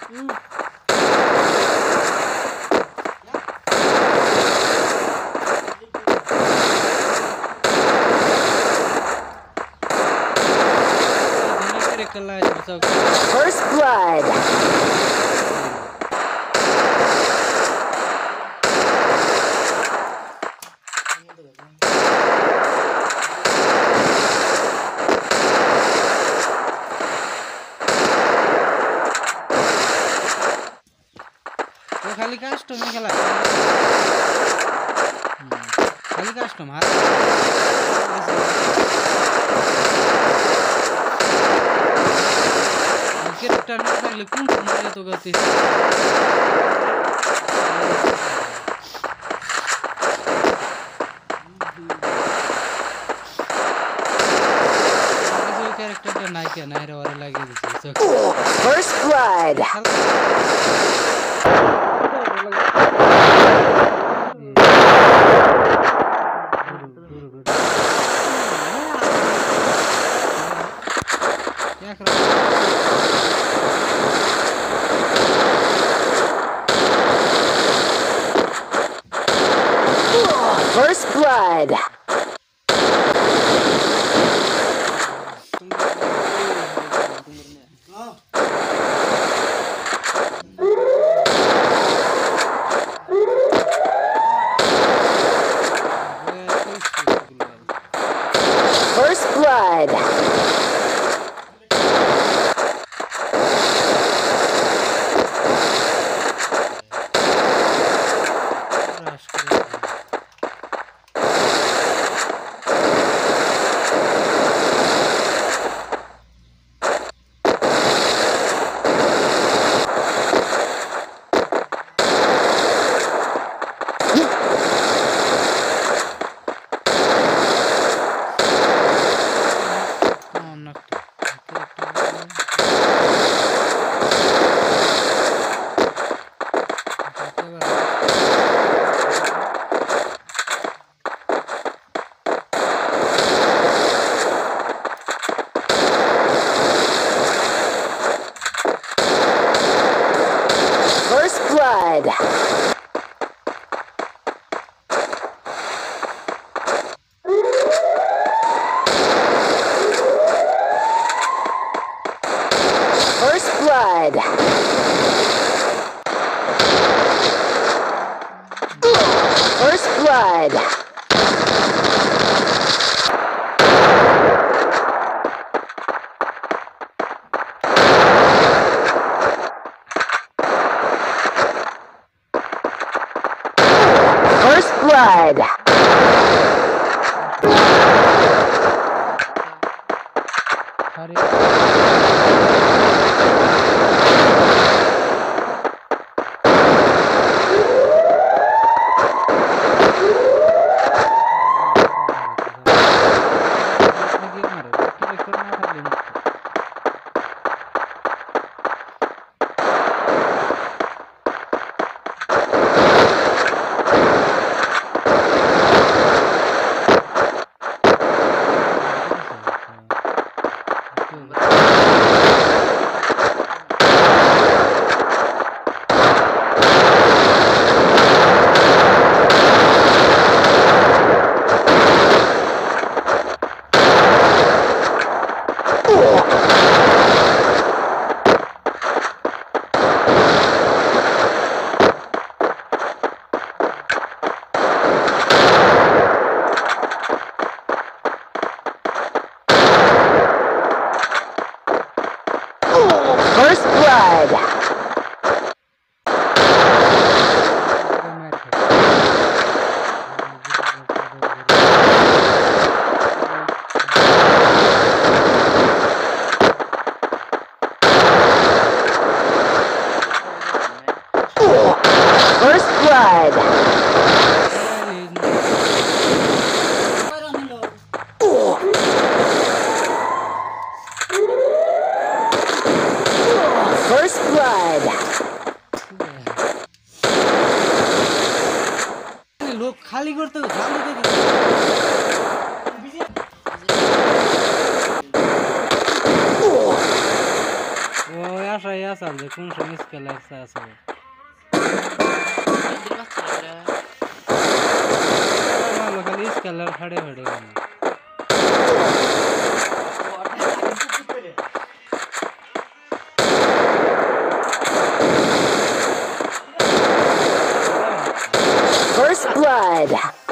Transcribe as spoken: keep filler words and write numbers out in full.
First blood. खाली custom में खेला खाली कस्टम हाथ कैरेक्टर ना लगले कौन मारे तो गति कैरेक्टर का नाई क्या नाई रे वाले लगे First blood. First blood. First blood. Blood. First blood. First blood. Blood. First blood. First blood. First blood. लोग खाली करते हो खाली करते वो यार মারাই আসাল যে কোন সময় স্কেল আছে আছে ভালো খালি স্কেলার ফাড়ে ফাড়ে First blood.